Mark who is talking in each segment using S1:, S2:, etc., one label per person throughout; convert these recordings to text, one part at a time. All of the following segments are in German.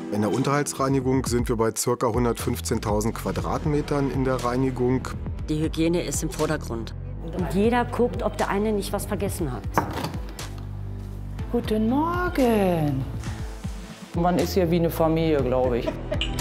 S1: In der Unterhaltsreinigung sind wir bei ca. 115.000 Quadratmetern in der Reinigung.
S2: Die Hygiene ist im Vordergrund.
S3: Und jeder guckt, ob der eine nicht was vergessen hat.
S4: Guten Morgen. Man ist hier wie eine Familie, glaube ich.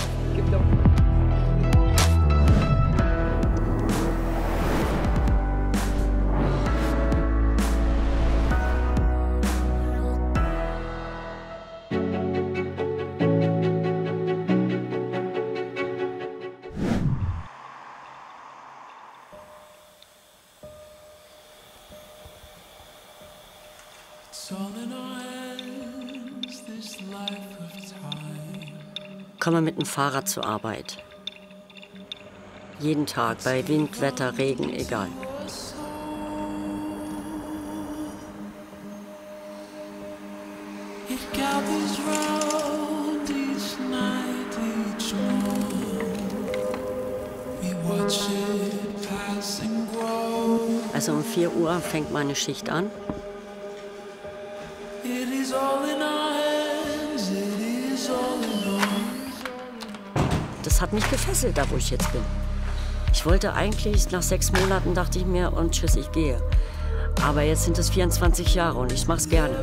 S2: Komme mit dem Fahrrad zur Arbeit. Jeden Tag, bei Wind, Wetter, Regen, egal. Also um 4 Uhr fängt meine Schicht an. Das hat mich gefesselt, da wo ich jetzt bin. Ich wollte eigentlich, nach 6 Monaten dachte ich mir, und tschüss, ich gehe. Aber jetzt sind es 24 Jahre und ich mach's gerne.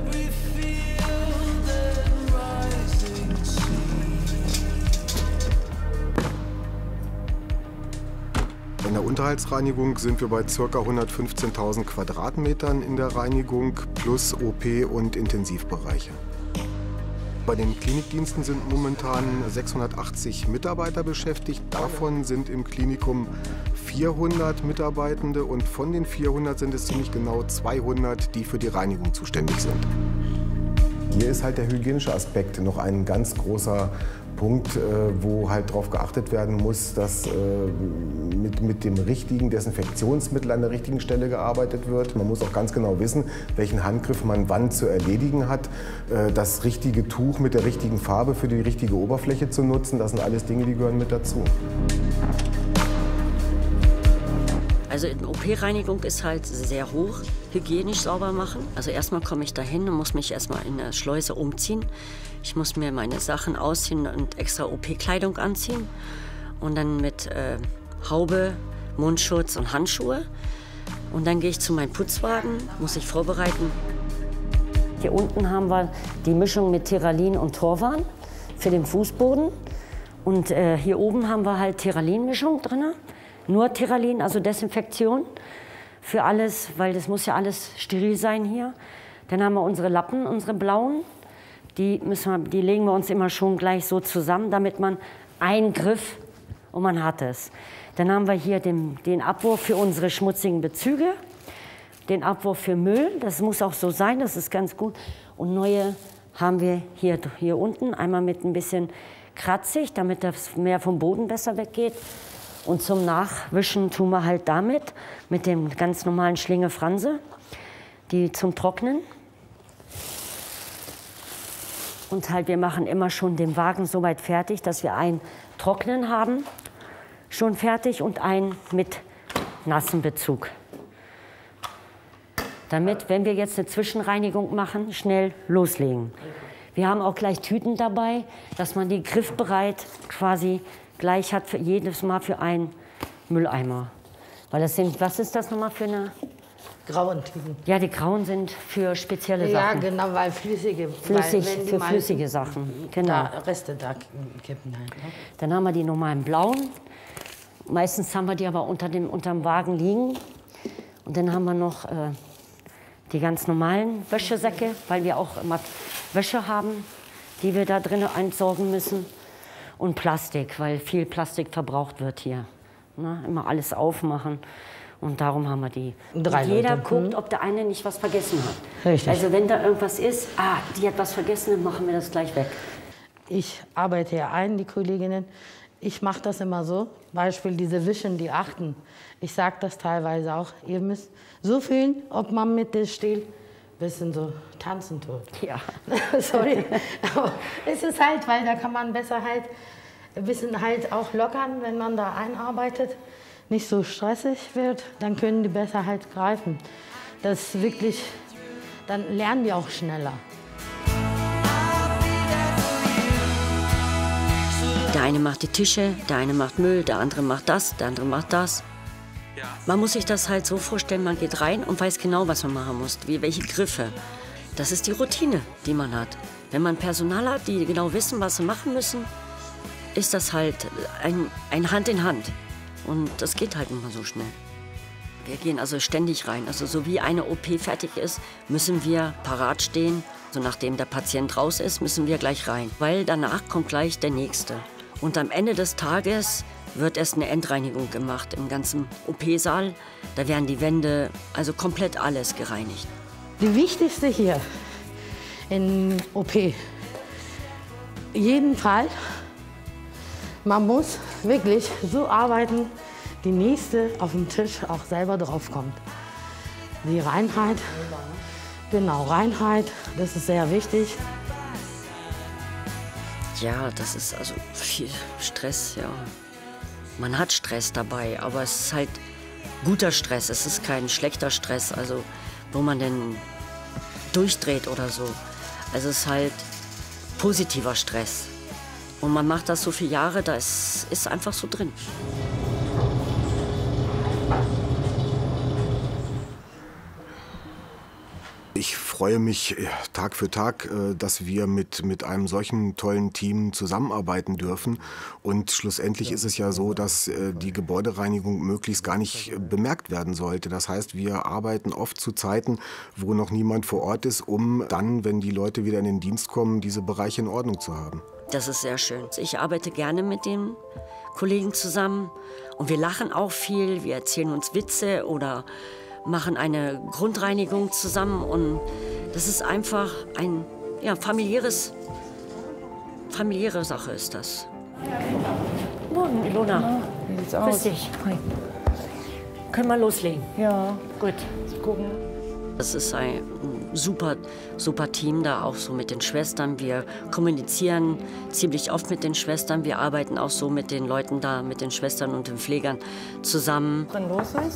S1: In der Unterhaltsreinigung sind wir bei ca. 115.000 Quadratmetern in der Reinigung plus OP und Intensivbereiche. Bei den Klinikdiensten sind momentan 680 Mitarbeiter beschäftigt. Davon sind im Klinikum 400 Mitarbeitende und von den 400 sind es ziemlich genau 200, die für die Reinigung zuständig sind. Hier ist halt der hygienische Aspekt noch ein ganz großer Punkt, wo halt darauf geachtet werden muss, dass mit dem richtigen Desinfektionsmittel an der richtigen Stelle gearbeitet wird. Man muss auch ganz genau wissen, welchen Handgriff man wann zu erledigen hat. Das richtige Tuch mit der richtigen Farbe für die richtige Oberfläche zu nutzen, das sind alles Dinge, die gehören mit dazu.
S2: Also eine OP-Reinigung ist halt sehr hoch, hygienisch sauber machen. Also erstmal komme ich da hin und muss mich erstmal in der Schleuse umziehen. Ich muss mir meine Sachen ausziehen und extra OP-Kleidung anziehen. Und dann mit Haube, Mundschutz und Handschuhe. Und dann gehe ich zu meinem Putzwagen, muss ich vorbereiten.
S3: Hier unten haben wir die Mischung mit Teralin und Torvan für den Fußboden. Und hier oben haben wir halt Teralin-Mischung drin. Nur Teralin, also Desinfektion für alles, weil das muss ja alles steril sein hier. Dann haben wir unsere Lappen, unsere blauen. Die legen wir uns immer schon gleich so zusammen, damit man einen Griff und man hat es. Dann haben wir hier den Abwurf für unsere schmutzigen Bezüge, den Abwurf für Müll. Das muss auch so sein, das ist ganz gut. Und neue haben wir hier unten, einmal mit ein bisschen kratzig, damit das mehr vom Boden besser weggeht. Und zum Nachwischen tun wir halt damit, mit dem ganz normalen Schlinge Franse, die zum Trocknen. Und halt, wir machen immer schon den Wagen so weit fertig, dass wir einen Trocknen haben, schon fertig, und einen mit nassen Bezug. Damit, wenn wir jetzt eine Zwischenreinigung machen, schnell loslegen. Wir haben auch gleich Tüten dabei, dass man die griffbereit quasi gleich hat für jedes Mal für einen Mülleimer. Weil das sind, was ist das nochmal für eine?
S5: Grauen Tüten.
S3: Ja, die grauen sind für spezielle Sachen.
S5: Ja, genau, weil flüssige.
S3: Für flüssige Sachen, genau.
S5: Da Reste da kippen halt. Ne?
S3: Dann haben wir die normalen blauen. Meistens haben wir die aber unterm Wagen liegen. Und dann haben wir noch die ganz normalen Wäschesäcke, weil wir auch immer Wäsche haben, die wir da drin entsorgen müssen. Und Plastik, weil viel Plastik verbraucht wird hier. Na, immer alles aufmachen. Und darum haben wir die. Und jeder guckt, ob der eine nicht was vergessen hat.
S5: Richtig.
S3: Also wenn da irgendwas ist, die hat was vergessen, dann machen wir das gleich weg.
S5: Ich arbeite ja ein, die Kolleginnen. Ich mache das immer so. Beispiel diese Wischen, die achten. Ich sage das teilweise auch. Ihr müsst so fühlen, ob man mit der steht. Bisschen so tanzen tut.
S3: Ja.
S5: Sorry. Aber es ist halt, weil da kann man besser halt ein bisschen halt auch lockern, wenn man da einarbeitet. Nicht so stressig wird, dann können die besser halt greifen. Das wirklich, dann lernen die auch schneller.
S2: eine macht die Tische, der eine macht Müll, der andere macht das, der andere macht das. Man muss sich das halt so vorstellen, man geht rein und weiß genau, was man machen muss, wie welche Griffe. Das ist die Routine, die man hat. Wenn man Personal hat, die genau wissen, was sie machen müssen, ist das halt ein Hand in Hand. Und das geht halt nicht mal so schnell. Wir gehen also ständig rein. Also so wie eine OP fertig ist, müssen wir parat stehen. So nachdem der Patient raus ist, müssen wir gleich rein. Weil danach kommt gleich der Nächste. Und am Ende des Tages wird erst eine Endreinigung gemacht im ganzen OP-Saal. Da werden die Wände, also komplett alles gereinigt.
S5: Die wichtigste hier in OP, jeden Fall, man muss wirklich so arbeiten, die nächste auf dem Tisch auch selber draufkommt. Die Reinheit, genau, Reinheit, das ist sehr wichtig.
S2: Ja, das ist also viel Stress, ja. Man hat Stress dabei, aber es ist halt guter Stress, es ist kein schlechter Stress, also wo man denn durchdreht oder so. Also es ist halt positiver Stress. Und man macht das so viele Jahre, das ist einfach so drin.
S1: Ich freue mich Tag für Tag, dass wir mit einem solchen tollen Team zusammenarbeiten dürfen. Und schlussendlich ist es ja so, dass die Gebäudereinigung möglichst gar nicht bemerkt werden sollte. Das heißt, wir arbeiten oft zu Zeiten, wo noch niemand vor Ort ist, um dann, wenn die Leute wieder in den Dienst kommen, diese Bereiche in Ordnung zu haben.
S2: Das ist sehr schön. Ich arbeite gerne mit den Kollegen zusammen. Und wir lachen auch viel, wir erzählen uns Witze oder machen eine Grundreinigung zusammen und das ist einfach ein familiäre Sache ist das.
S3: Morgen, Ilona.
S4: Wie sieht's
S3: Grüß
S4: aus?
S3: dich. Hi. Können wir loslegen?
S4: Ja,
S3: Gut.
S4: gucken.
S2: Das ist ein super Team da, auch so mit den Schwestern. Wir kommunizieren ziemlich oft mit den Schwestern. Wir arbeiten auch so mit den Leuten da, mit den Schwestern und den Pflegern zusammen.
S4: Drin los ist?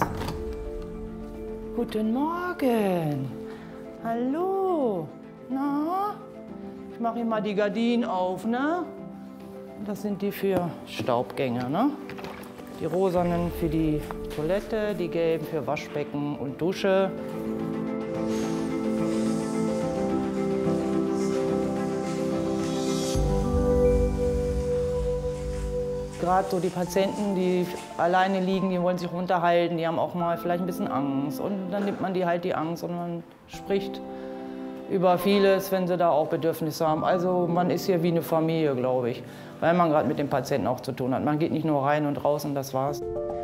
S4: Guten Morgen. Hallo. Na? Ich mache Ihnen mal die Gardinen auf, ne? Das sind die für Staubgänger, ne? Die rosanen für die Toilette, die gelben für Waschbecken und Dusche. Gerade so die Patienten, die alleine liegen, die wollen sich runterhalten, die haben auch mal vielleicht ein bisschen Angst. Und dann nimmt man die halt die Angst und man spricht über vieles, wenn sie da auch Bedürfnisse haben. Also man ist hier wie eine Familie, glaube ich, weil man gerade mit den Patienten auch zu tun hat. Man geht nicht nur rein und raus und das war's.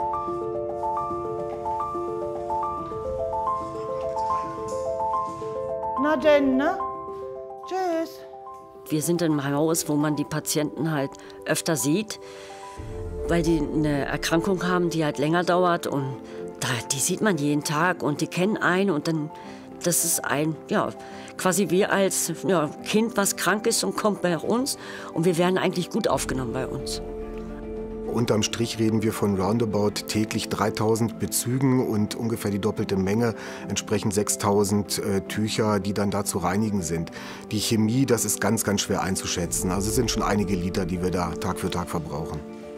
S4: Na denn, ne? Tschüss.
S2: Wir sind in einem Haus, wo man die Patienten halt öfter sieht, weil die eine Erkrankung haben, die halt länger dauert und die sieht man jeden Tag und die kennen einen und dann, das ist quasi wir als Kind, was krank ist und kommt bei uns und wir werden eigentlich gut aufgenommen bei uns.
S1: Unterm Strich reden wir von roundabout täglich 3000 Bezügen und ungefähr die doppelte Menge, entsprechend 6000 Tücher, die dann da zu reinigen sind. Die Chemie, das ist ganz, ganz schwer einzuschätzen. Also es sind schon einige Liter, die wir da Tag für Tag verbrauchen.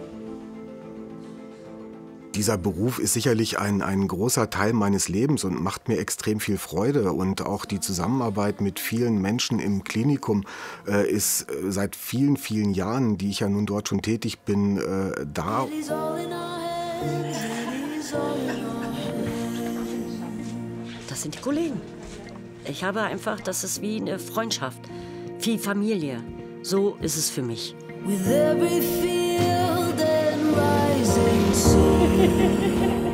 S1: Dieser Beruf ist sicherlich ein großer Teil meines Lebens und macht mir extrem viel Freude. Und auch die Zusammenarbeit mit vielen Menschen im Klinikum ist seit vielen, vielen Jahren, die ich ja nun dort schon tätig bin, da.
S2: Das sind die Kollegen. Ich habe einfach, das ist wie eine Freundschaft, wie Familie. So ist es für mich.
S6: With every field and rising sun.